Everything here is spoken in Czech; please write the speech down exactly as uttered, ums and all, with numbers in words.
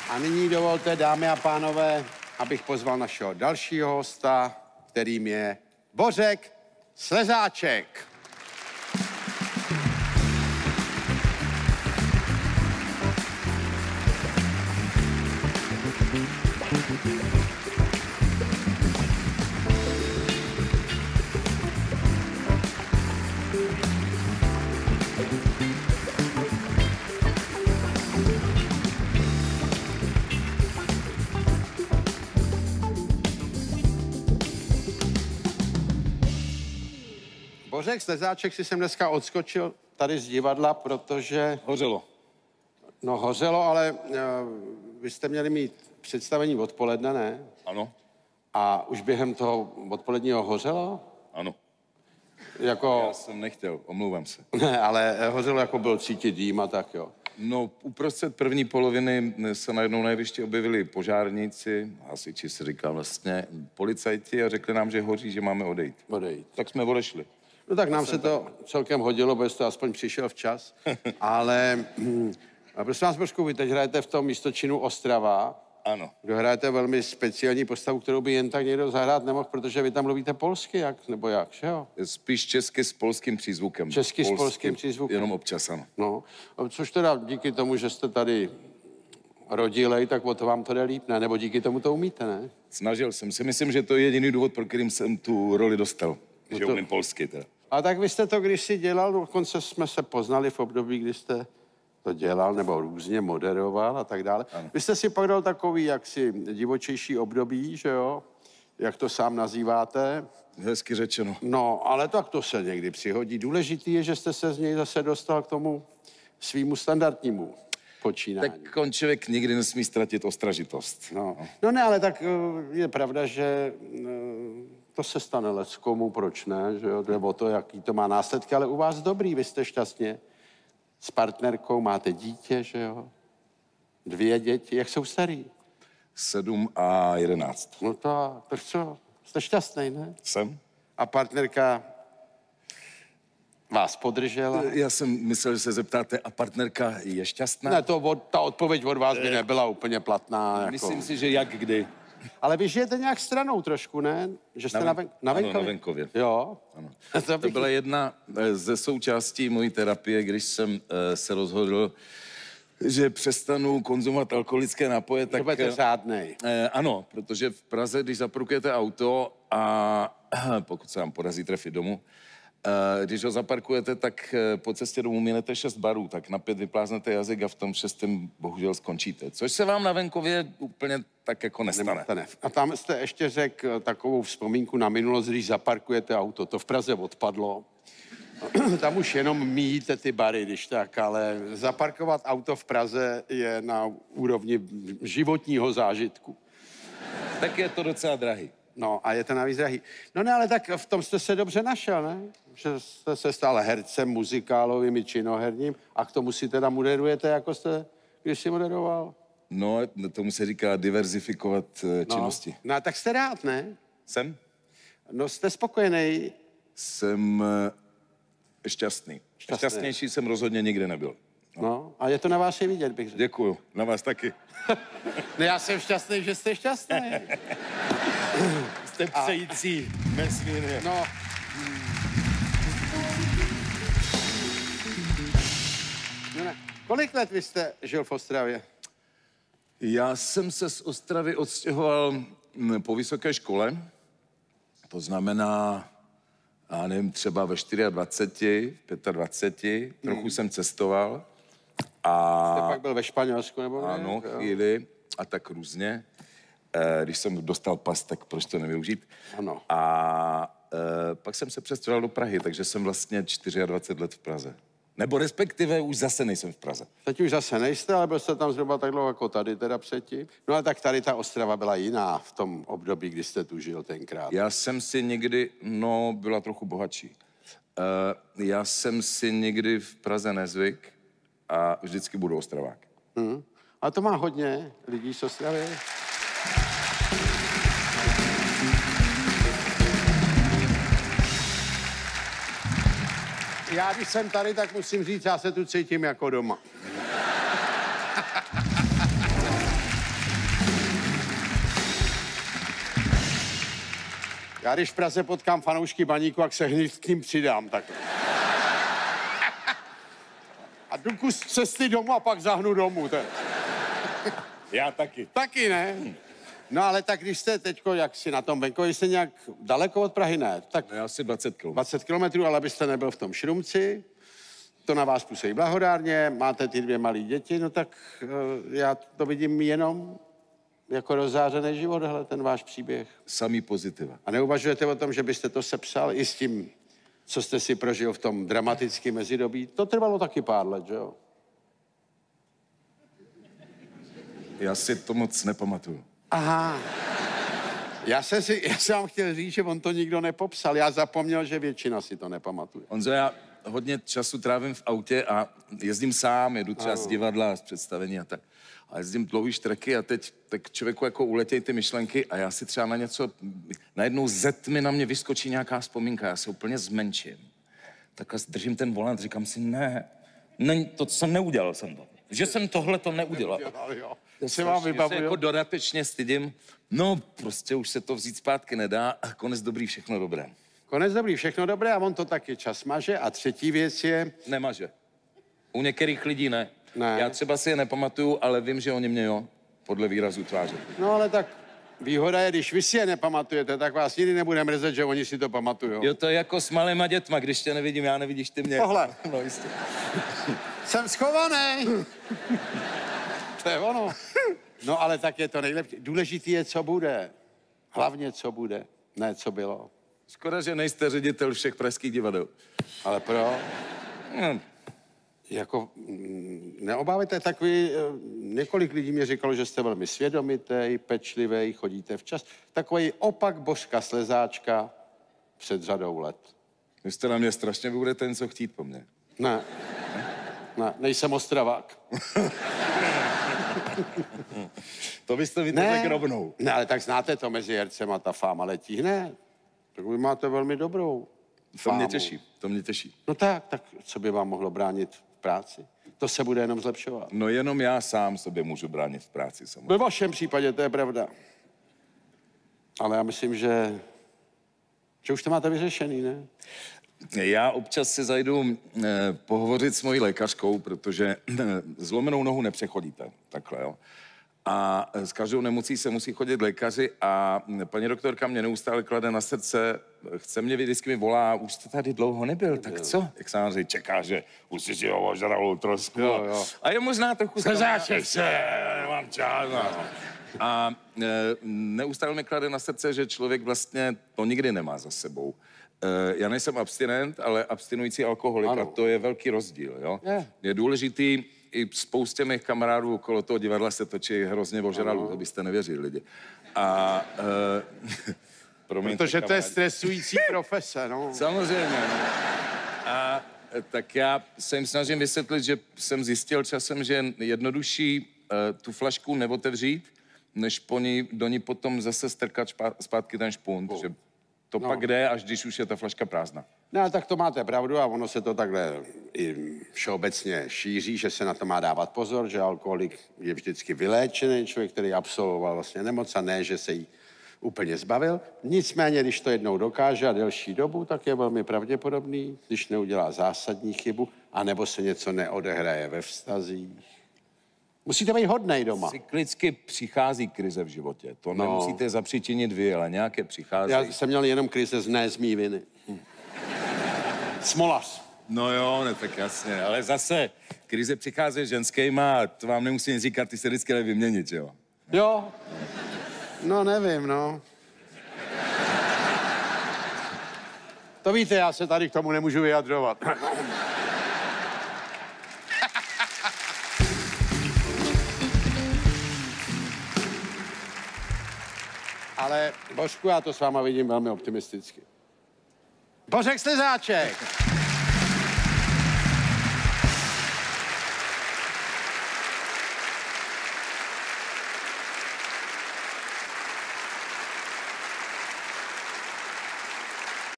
A nyní dovolte, dámy a pánové, abych pozval našeho dalšího hosta, kterým je Bořek Slezáček. Bořek Slezáček si jsem dneska odskočil tady z divadla, protože... Hořelo. No hořelo, ale uh, vy jste měli mít představení odpoledne, ne? Ano. A už během toho odpoledního hořelo? Ano. Jako... Já jsem nechtěl, omlouvám se. Ne, ale hořelo, jako byl cítit dým a tak, jo. No, uprostřed první poloviny se najednou na jevišti objevili požárníci, hasiči si říká vlastně, policajti a řekli nám, že hoří, že máme odejít. Odejít. Tak jsme odešli. No tak nám se to celkem hodilo, protože jste aspoň přišel včas. Ale a prosím vás, Božku, vy teď hrajete v tom místočinu Ostrava. Ano. Kdo hrajete velmi speciální postavu, kterou by jen tak někdo zahrát nemohl, protože vy tam mluvíte polsky, jak, nebo jak, že jo? Spíš česky s polským přízvukem. Česky polský, s polským přízvukem. Jenom občas, ano. No, což teda díky tomu, že jste tady rodilej, tak o to vám to jde líp, ne? Nebo díky tomu to umíte, ne? Snažil jsem se. Myslím, že to je jediný důvod, pro kterým jsem tu roli dostal. No že to... umím polsky teda. A tak vy jste to kdysi dělal, dokonce jsme se poznali v období, kdy jste to dělal, nebo různě moderoval a tak dále. Ano. Vy jste si pak dal takový jaksi divočejší období, že jo? Jak to sám nazýváte. Hezky řečeno. No, ale tak to se někdy přihodí. Důležitý je, že jste se z něj zase dostal k tomu svýmu standardnímu počínání. Tak on člověk nikdy nesmí ztratit ostražitost. No. no ne, ale tak je pravda, že to se stane leckomu, proč ne, že jo? Nebo to, jaký to má následky, ale u vás dobrý, vy jste šťastně s partnerkou, máte dítě, že jo? Dvě děti, jak jsou starý? Sedm a jedenáct. No to, to co, jste šťastný, ne? Jsem. A partnerka vás podržela? Já jsem myslel, že se zeptáte, a partnerka je šťastná? Ne, to od, ta odpověď od vás by nebyla úplně platná. Jako... Myslím si, že jak kdy. Ale vy žijete nějak stranou trošku, ne? Že jste na, ven... na venkově? Ano, na venkově. Jo. Ano. to, bych... to byla jedna ze součástí mojí terapie, když jsem uh, se rozhodl, že přestanu konzumovat alkoholické nápoje, tak... Budete řádnej. Uh, ano, protože v Praze, když zaparkujete auto a pokud se vám podaří trefit domů, Uh, když ho zaparkujete, tak uh, po cestě domů minete šest barů, tak na pět vypláznete jazyk a v tom šestém bohužel skončíte. Což se vám na venkově úplně tak jako nestane. Ne. A tam jste ještě řekl takovou vzpomínku na minulost, když zaparkujete auto. To v Praze odpadlo. Tam už jenom míjíte ty bary, když tak, ale zaparkovat auto v Praze je na úrovni životního zážitku. Tak je to docela drahý. No a je to navíc drahý. No ne, ale tak v tom jste se dobře našel, ne? Že jste se stal hercem, muzikálovým i činoherním a k tomu si teda moderujete, jako jste když si moderoval? No, tomu se říká diverzifikovat uh, činnosti. No, no tak jste rád, ne? Jsem? No jste spokojený. Jsem uh, šťastný. Šťastný. Šťastnější jsem rozhodně nikdy nebyl. No. no, a je to na vás i vidět, bych řekl. Děkuju, na vás taky. No já jsem šťastný, že jste šťastný. Jste přející vesmírně. No. no ne. Kolik let vy jste žil v Ostravě? Já jsem se z Ostravy odstěhoval po vysoké škole. To znamená, já nevím, třeba ve dvaceti čtyřech, dvaceti pěti, trochu hmm. jsem cestoval. A... Jste pak byl ve Španělsku, nebo ne? Ano, chvíli a tak různě. E, když jsem dostal pas, tak proč to nevyužít? Ano. A e, pak jsem se přestěhoval do Prahy, takže jsem vlastně dvacet čtyři let v Praze. Nebo respektive už zase nejsem v Praze. Teď už zase nejste, ale byl jste tam zhruba tak dlouho jako tady teda předtím. No a tak tady ta Ostrava byla jiná v tom období, kdy jste tu žil tenkrát. Já jsem si někdy, no, byla trochu bohatší. E, já jsem si někdy v Praze nezvyk a vždycky budu Ostravák. Hmm. A to má hodně lidí z Ostravy. Já, když jsem tady, tak musím říct, já se tu cítím jako doma. Já když v Praze potkám fanoušky Baníku, jak se hned k ním přidám, tak. A jdu kus cesty domů a pak zahnu domů. To... Já taky. Taky ne. No ale tak když jste teďko, jak si na tom venkově, jste nějak daleko od Prahy, ne? Tak Já asi dvacet kilometrů. dvacet kilometrů, ale abyste nebyl v tom Šrumci, to na vás působí blahodárně, máte ty dvě malé děti, no tak uh, já to vidím jenom jako rozzářený život, hele, ten váš příběh. Samý pozitiva. A neuvažujete o tom, že byste to sepsal i s tím, co jste si prožil v tom dramatickém mezidobí? To trvalo taky pár let, že jo? Já si to moc nepamatuju. Aha. Já jsem, si, já jsem vám chtěl říct, že on to nikdo nepopsal. Já zapomněl, že většina si to nepamatuje. Honzo, já hodně času trávím v autě a jezdím sám, jedu třeba z divadla, z představení a tak. A jezdím dlouhý štreky a teď tak člověku jako uletějí ty myšlenky a já si třeba na něco, najednou ze tmy na mě vyskočí nějaká vzpomínka, já se úplně zmenším. Takhle držím ten volant, říkám si, ne, ne to jsem neudělal jsem to. Že jsem tohle to neudělal. Já se vám vybavuju. Se jako dodatečně stydím. No, prostě už se to vzít zpátky nedá a konec dobrý, všechno dobré. Konec dobrý, všechno dobré a on to taky čas maže. A třetí věc je... Nemaže. U některých lidí ne. Ne. Já třeba si je nepamatuju, ale vím, že oni mě jo, podle výrazu tváře. No ale tak výhoda je, když vy si je nepamatujete, tak vás nikdy nebude mrzet, že oni si to pamatujou. Jo, to je jako s malýma dětma, když tě nevidím, já nevidíš ty mě. Tohle. No jistě. Jsem schovaný. To je ono. No ale tak je to nejlepší. Důležitý je, co bude. Hlavně, co bude, ne, co bylo. Škoda, že nejste ředitel všech pražských divadel. Ale pro... Hm. Jako, mm, neobávajte takový, několik lidí mě říkalo, že jste velmi svědomitý, pečlivý, chodíte včas. Takový opak Božka Slezáčka před řadou let. Vy jste na mě strašně budete něco chtít po mně. Ne, ne, nejsem Ostravák. To byste mi to tak rovnou. Ne, ale tak znáte to mezi hercema, ta fáma letí hned. Tak vy máte velmi dobrou To mě fámu. těší, to mě těší. No tak, tak co by vám mohlo bránit v práci? To se bude jenom zlepšovat. No jenom já sám sobě můžu bránit v práci samozřejmě. Ve vašem případě to je pravda. Ale já myslím, že, že už to máte vyřešený, ne? Já občas si zajdu eh, pohovořit s mojí lékařkou, protože eh, zlomenou nohu nepřechodíte, takhle, jo. A s každou nemocí se musí chodit lékaři a paní doktorka mě neustále klade na srdce, chce mě, vždycky mi volá, už jste tady dlouho nebyl, tak co? Jak samozřejmě čeká, že už si ho ožralou trošku. Jo, jo. A je možná trochu... Zazáček se, nemám čas. No. A e, neustále mi klade na srdce, že člověk vlastně to nikdy nemá za sebou. E, já nejsem abstinent, ale abstinující alkoholik Ano. a to je velký rozdíl, jo? Je. Je důležitý, i spoustě mých kamarádů okolo toho divadla se točí hrozně ožralů, to byste nevěřili lidi. A e, promiňte, Protože to je kamarádi. stresující profese, no. Samozřejmě, no. A e, tak já se jim snažím vysvětlit, že jsem zjistil časem, že je jednodušší e, tu flašku neotevřít, než po ní, do ní potom zase strkat špá, zpátky ten špunt, že to No. pak jde, až když už je ta flaška prázdná. No, tak to máte pravdu a ono se to takhle i všeobecně šíří, že se na to má dávat pozor, že alkoholik je vždycky vyléčený člověk, který absolvoval vlastně nemoc a ne, že se jí úplně zbavil. Nicméně, když to jednou dokáže a delší dobu, tak je velmi pravděpodobný, když neudělá zásadní chybu, anebo se něco neodehraje ve vztazích. Musíte být hodnej doma. Cyklicky přichází krize v životě. To No. nemusíte zapříčinit vy, ale nějaké přichází. Já jsem měl jenom krize z ne z mý viny. Smolař. No jo, ne, tak jasně, ale zase krize přichází ženskýma a to vám nemusím říkat, ty se vždycky dají vyměnit, jo? Jo? No, nevím, no. To víte, já se tady k tomu nemůžu vyjadřovat. Ale, Božku, já to s váma vidím velmi optimisticky. Božek Slezáček!